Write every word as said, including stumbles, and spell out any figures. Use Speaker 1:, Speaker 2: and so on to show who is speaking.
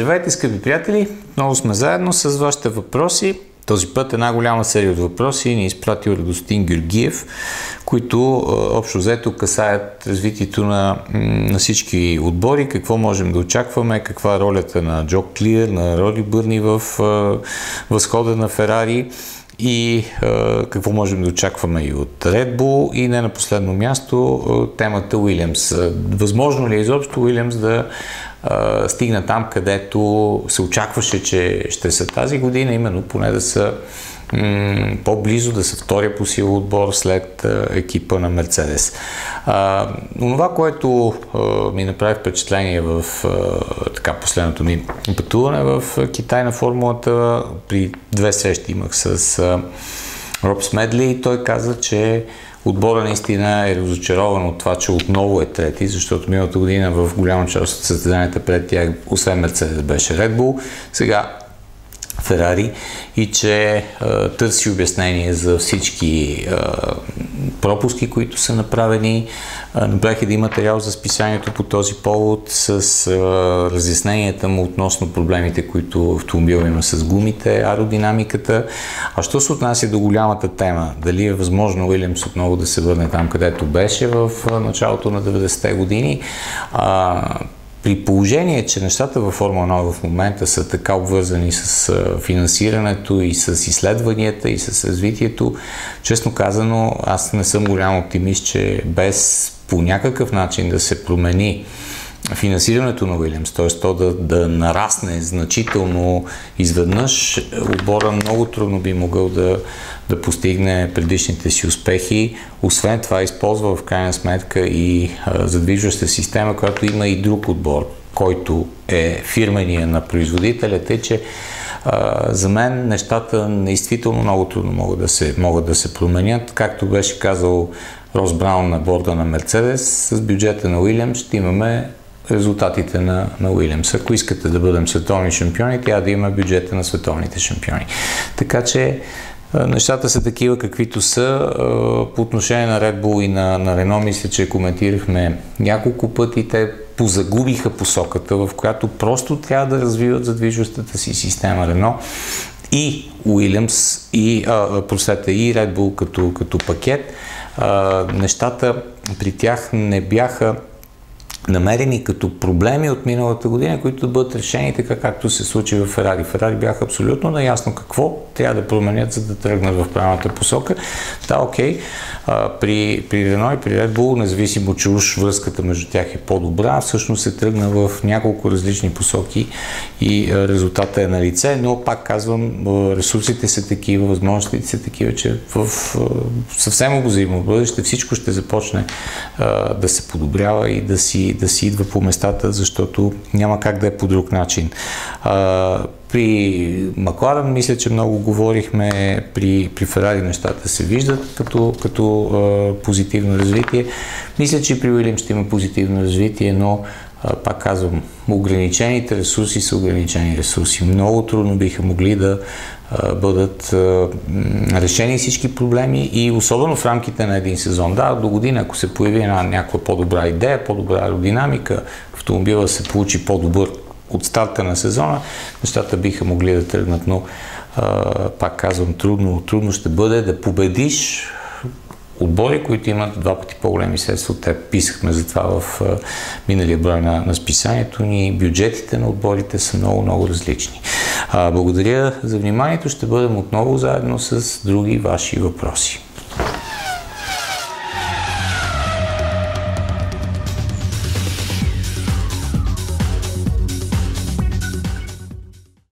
Speaker 1: Здравейте, скъпи приятели! Много сме заедно с вашите въпроси. Този път една голяма серия от въпроси ни изпратил Радостин Георгиев, които общо взето касаят развитието на, на всички отбори, какво можем да очакваме, каква е ролята на Джо Клир, на Роди Бърни в възхода на Ферари и е, какво можем да очакваме и от Red Bull, и не на последно място е, темата Уилямс. Възможно ли е изобщо Уилямс да е, стигне там, където се очакваше, че ще са тази година, именно поне да са м- по-близо, да са втория по сила отбор след е, екипа на Мерцедес. Онова, което е, ми направи впечатление в е, така последното ми пътуване в Китай на формулата, при две срещи имах с е, Роб Смедли и той каза, че отбора наистина е разочарован от това, че отново е трети, защото миналата година в голяма част от състезанията пред тях, освен Мерцедес, беше Red Bull, сега Ферари, и че е, търси обяснение за всички е, пропуски, които са направени. Е, направих един материал за списанието по този повод с е, разясненията му относно проблемите, които автомобил има с гумите, аеродинамиката. А що се отнася до голямата тема, дали е възможно Уилямс отново да се върне там, където беше в началото на деветдесетте години, а, при положение, че нещата във Формула едно в момента са така обвързани с финансирането и с изследванията и с развитието, честно казано, аз не съм голям оптимист, че без по някакъв начин да се промени финансирането на Уилямс, т.е. то да, да нарасне значително изведнъж, отбора много трудно би могъл да, да постигне предишните си успехи. Освен това използва в крайна сметка и а, задвижваща система, която има и друг отбор, който е фирмения на производителя, тъй че а, за мен нещата действително много трудно могат да се, могат да се променят. Както беше казал Рос Браун на борда на Мерцедес, с бюджета на Уилямс ще имаме резултатите на, на Уилямс. Ако искате да бъдем световни шампиони, трябва да има бюджета на световните шампиони. Така че нещата са такива, каквито са. По отношение на Red Bull и на, на Renault, мисля, че коментирахме няколко пъти. Те позагубиха посоката, в която просто трябва да развиват задвижващата си система Renault и Уилямс, и, а, простете, и Red Bull като, като пакет. А, нещата при тях не бяха намерени като проблеми от миналата година, които да бъдат решени така, както се случи в Ферари. Ферари бяха абсолютно наясно какво трябва да променят, за да тръгнат в правилната посока. Да, окей. При, при Renault и при Red Bull, независимо, че уж връзката между тях е по-добра, всъщност се тръгна в няколко различни посоки и резултата е на лице, но пак казвам, ресурсите са такива, възможностите са такива, че в съвсем обозримо бъдеще всичко ще започне да се подобрява и да си да си идва по местата, защото няма как да е по друг начин. А, при Макларен мисля, че много говорихме, при, при Ферари нещата се виждат като, като а, позитивно развитие. Мисля, че при Уилямс ще има позитивно развитие, но а, пак казвам, ограничените ресурси са ограничени ресурси. Много трудно биха могли да а, бъдат а, решени всички проблеми и особено в рамките на един сезон. Да, до година, ако се появи една някаква по-добра идея, по-добра аеродинамика, автомобила се получи по-добър от старта на сезона, нещата биха могли да тръгнат, но а, пак казвам, трудно, трудно ще бъде да победиш отбори, които имат два пъти по-големи средства от теб. Писахме за това в а, миналия брой на, на списанието ни. Бюджетите на отборите са много, много различни. А, благодаря за вниманието. Ще бъдем отново заедно с други ваши въпроси.